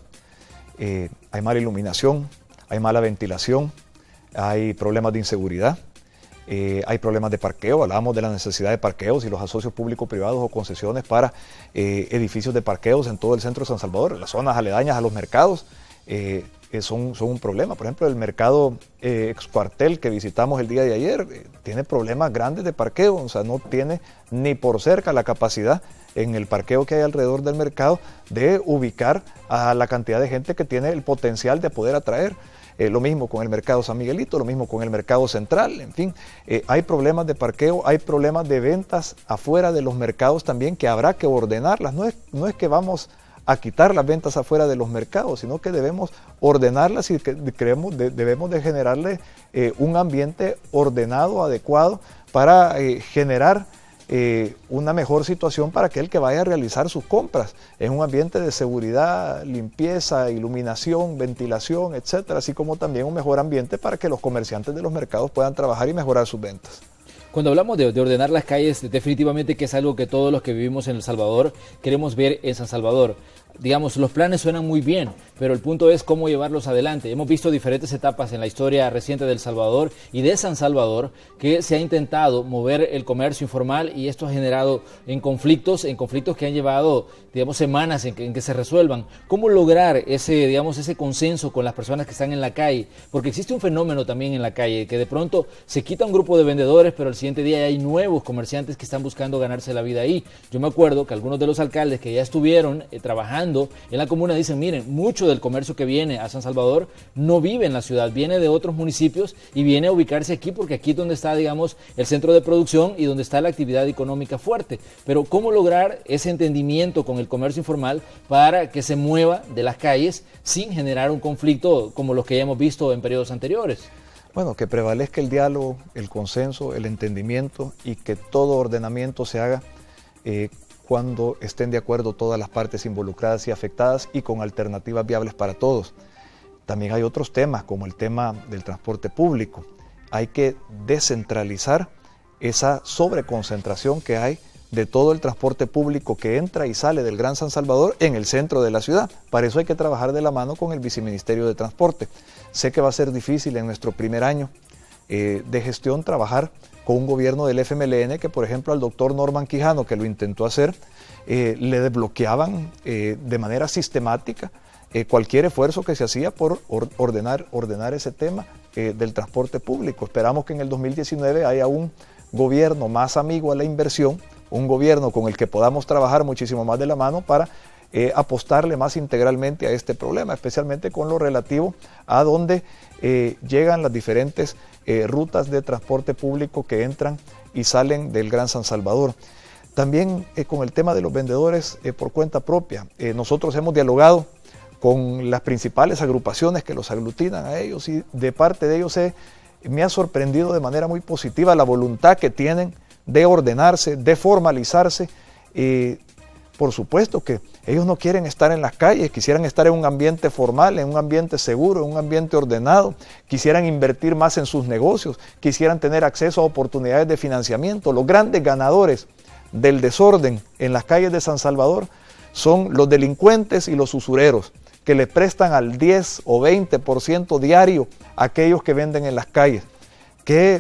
Eh, hay mala iluminación, hay mala ventilación, hay problemas de inseguridad, eh, hay problemas de parqueo. Hablábamos de la necesidad de parqueos y los asocios público-privados o concesiones para eh, edificios de parqueos en todo el centro de San Salvador. Las zonas aledañas a los mercados eh, eh, son, son un problema. Por ejemplo, el mercado eh, Excuartel que visitamos el día de ayer eh, tiene problemas grandes de parqueo, o sea, no tiene ni por cerca la capacidad en el parqueo que hay alrededor del mercado de ubicar a la cantidad de gente que tiene el potencial de poder atraer. Eh, lo mismo con el mercado San Miguelito, lo mismo con el mercado central, en fin, eh, hay problemas de parqueo, hay problemas de ventas afuera de los mercados también que habrá que ordenarlas. No es, no es que vamos a quitar las ventas afuera de los mercados, sino que debemos ordenarlas y que creemos, de, debemos de generarle eh, un ambiente ordenado, adecuado, para eh, generar Eh, una mejor situación para aquel que vaya a realizar sus compras, en un ambiente de seguridad, limpieza, iluminación, ventilación, etcétera, así como también un mejor ambiente para que los comerciantes de los mercados puedan trabajar y mejorar sus ventas. Cuando hablamos de, de ordenar las calles, definitivamente que es algo que todos los que vivimos en El Salvador queremos ver en San Salvador. Digamos, los planes suenan muy bien, pero el punto es cómo llevarlos adelante. Hemos visto diferentes etapas en la historia reciente de El Salvador y de San Salvador que se ha intentado mover el comercio informal y esto ha generado en conflictos, en conflictos que han llevado, digamos, semanas en que, en que se resuelvan. ¿Cómo lograr ese, digamos, ese consenso con las personas que están en la calle? Porque existe un fenómeno también en la calle, que de pronto se quita un grupo de vendedores, pero al siguiente día hay nuevos comerciantes que están buscando ganarse la vida ahí. Yo me acuerdo que algunos de los alcaldes que ya estuvieron eh, trabajando en la comuna dicen, miren, mucho del comercio que viene a San Salvador no vive en la ciudad, viene de otros municipios y viene a ubicarse aquí porque aquí es donde está, digamos, el centro de producción y donde está la actividad económica fuerte. Pero ¿cómo lograr ese entendimiento con el comercio informal para que se mueva de las calles sin generar un conflicto como los que ya hemos visto en periodos anteriores? Bueno, que prevalezca el diálogo, el consenso, el entendimiento y que todo ordenamiento se haga eh, cuando estén de acuerdo todas las partes involucradas y afectadas y con alternativas viables para todos. También hay otros temas, como el tema del transporte público. Hay que descentralizar esa sobreconcentración que hay de todo el transporte público que entra y sale del Gran San Salvador en el centro de la ciudad. Para eso hay que trabajar de la mano con el Viceministerio de Transporte. Sé que va a ser difícil en nuestro primer año eh, de gestión trabajar con un gobierno del F M L N que, por ejemplo, al doctor Norman Quijano, que lo intentó hacer, eh, le desbloqueaban eh, de manera sistemática eh, cualquier esfuerzo que se hacía por or ordenar, ordenar ese tema eh, del transporte público. Esperamos que en el dos mil diecinueve haya un gobierno más amigo a la inversión, un gobierno con el que podamos trabajar muchísimo más de la mano para eh, apostarle más integralmente a este problema, especialmente con lo relativo a dónde eh, llegan las diferentes Eh, rutas de transporte público que entran y salen del Gran San Salvador. También eh, con el tema de los vendedores eh, por cuenta propia. Eh, nosotros hemos dialogado con las principales agrupaciones que los aglutinan a ellos y de parte de ellos eh, me ha sorprendido de manera muy positiva la voluntad que tienen de ordenarse, de formalizarse. Eh, por supuesto que ellos no quieren estar en las calles, quisieran estar en un ambiente formal, en un ambiente seguro, en un ambiente ordenado, quisieran invertir más en sus negocios, quisieran tener acceso a oportunidades de financiamiento. Los grandes ganadores del desorden en las calles de San Salvador son los delincuentes y los usureros, que le prestan al diez o veinte por ciento diario a aquellos que venden en las calles. ¿Qué,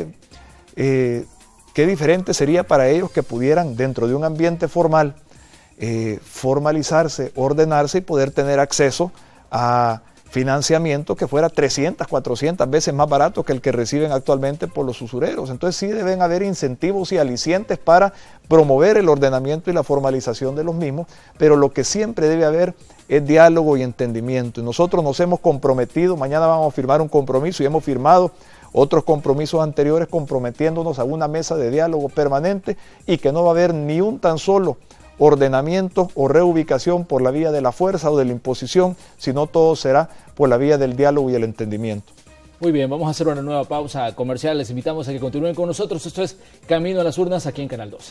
eh, qué diferente sería para ellos que pudieran, dentro de un ambiente formal, Eh, formalizarse, ordenarse y poder tener acceso a financiamiento que fuera trescientas, cuatrocientas veces más barato que el que reciben actualmente por los usureros. Entonces sí deben haber incentivos y alicientes para promover el ordenamiento y la formalización de los mismos, pero lo que siempre debe haber es diálogo y entendimiento. Y nosotros nos hemos comprometido, mañana vamos a firmar un compromiso y hemos firmado otros compromisos anteriores comprometiéndonos a una mesa de diálogo permanente y que no va a haber ni un tan solo ordenamiento o reubicación por la vía de la fuerza o de la imposición, sino todo será por la vía del diálogo y el entendimiento. Muy bien, vamos a hacer una nueva pausa comercial. Les invitamos a que continúen con nosotros. Esto es Camino a las Urnas aquí en Canal doce.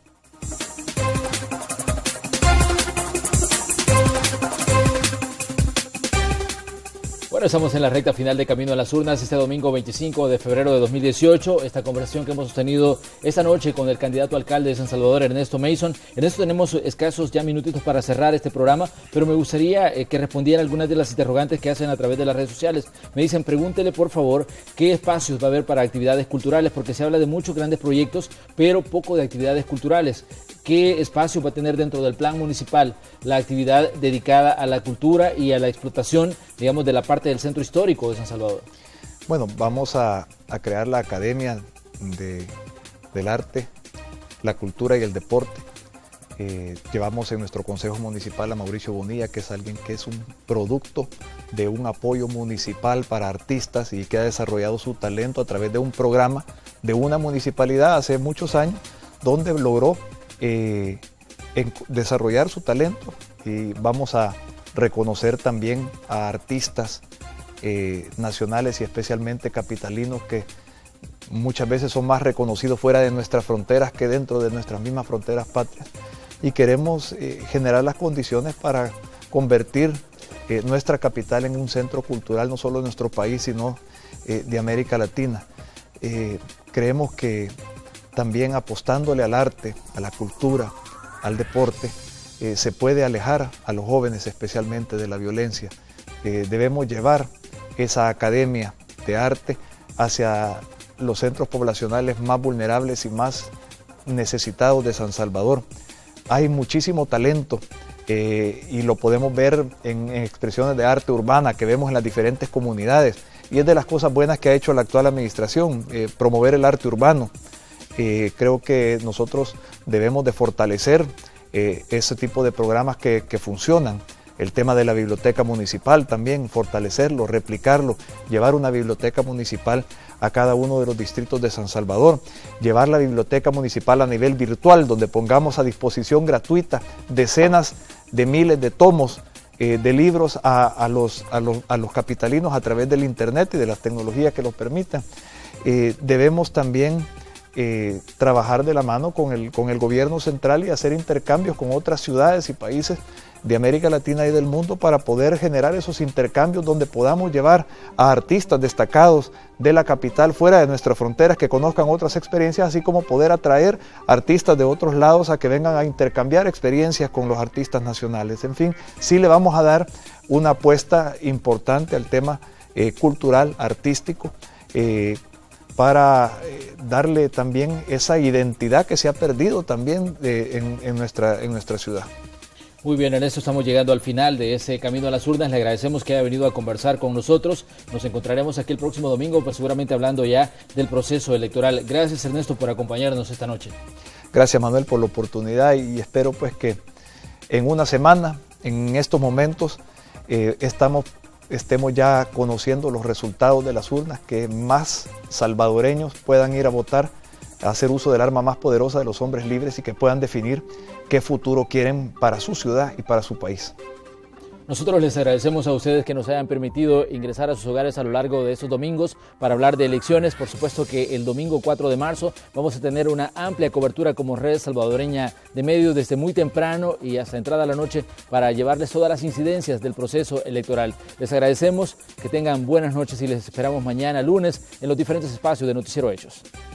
Bueno, estamos en la recta final de Camino a las Urnas este domingo veinticinco de febrero de dos mil dieciocho. Esta conversación que hemos sostenido esta noche con el candidato a alcalde de San Salvador, Ernesto Mason. En esto tenemos escasos ya minutitos para cerrar este programa, pero me gustaría eh, que respondieran algunas de las interrogantes que hacen a través de las redes sociales. Me dicen, pregúntele por favor qué espacios va a haber para actividades culturales, porque se habla de muchos grandes proyectos, pero poco de actividades culturales. ¿Qué espacio va a tener dentro del plan municipal la actividad dedicada a la cultura y a la explotación, digamos, de la parte del centro histórico de San Salvador? Bueno, vamos a, a crear la Academia de, del Arte, la Cultura y el Deporte. Eh, llevamos en nuestro Consejo Municipal a Mauricio Bonilla, que es alguien que es un producto de un apoyo municipal para artistas y que ha desarrollado su talento a través de un programa de una municipalidad hace muchos años, donde logró Eh, en desarrollar su talento, y vamos a reconocer también a artistas eh, nacionales y especialmente capitalinos que muchas veces son más reconocidos fuera de nuestras fronteras que dentro de nuestras mismas fronteras patrias, y queremos eh, generar las condiciones para convertir eh, nuestra capital en un centro cultural no solo de nuestro país sino eh, de América Latina. Eh, creemos que también apostándole al arte, a la cultura, al deporte, eh, se puede alejar a los jóvenes especialmente de la violencia. Eh, debemos llevar esa academia de arte hacia los centros poblacionales más vulnerables y más necesitados de San Salvador. Hay muchísimo talento eh, y lo podemos ver en, en expresiones de arte urbana que vemos en las diferentes comunidades, y es de las cosas buenas que ha hecho la actual administración, eh, promover el arte urbano. Eh, creo que nosotros debemos de fortalecer eh, ese tipo de programas que, que funcionan. El tema de la biblioteca municipal también, fortalecerlo, replicarlo, llevar una biblioteca municipal a cada uno de los distritos de San Salvador, llevar la biblioteca municipal a nivel virtual, donde pongamos a disposición gratuita decenas de miles de tomos eh, de libros a, a, los, a, los, a los capitalinos a través del internet y de las tecnologías que los permitan. Eh, debemos también Eh, trabajar de la mano con el, con el gobierno central y hacer intercambios con otras ciudades y países de América Latina y del mundo para poder generar esos intercambios donde podamos llevar a artistas destacados de la capital fuera de nuestras fronteras que conozcan otras experiencias, así como poder atraer artistas de otros lados a que vengan a intercambiar experiencias con los artistas nacionales. En fin, sí le vamos a dar una apuesta importante al tema eh, cultural, artístico, eh, para eh, darle también esa identidad que se ha perdido también eh, en, en, nuestra, en nuestra ciudad. Muy bien, en esto estamos llegando al final de ese Camino a las Urnas. Le agradecemos que haya venido a conversar con nosotros. Nos encontraremos aquí el próximo domingo, pues seguramente hablando ya del proceso electoral. Gracias, Ernesto, por acompañarnos esta noche. Gracias, Manuel, por la oportunidad, y espero pues que en una semana, en estos momentos, eh, estamos estemos ya conociendo los resultados de las urnas, que más salvadoreños puedan ir a votar, a hacer uso del arma más poderosa de los hombres libres, y que puedan definir qué futuro quieren para su ciudad y para su país. Nosotros les agradecemos a ustedes que nos hayan permitido ingresar a sus hogares a lo largo de estos domingos para hablar de elecciones. Por supuesto que el domingo cuatro de marzo vamos a tener una amplia cobertura como Red Salvadoreña de Medios desde muy temprano y hasta entrada a la noche para llevarles todas las incidencias del proceso electoral. Les agradecemos, que tengan buenas noches y les esperamos mañana lunes en los diferentes espacios de Noticiero Hechos.